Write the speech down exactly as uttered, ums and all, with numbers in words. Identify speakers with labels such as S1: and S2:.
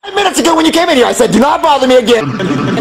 S1: Minutes ago when you came in here, I said, do not bother me again.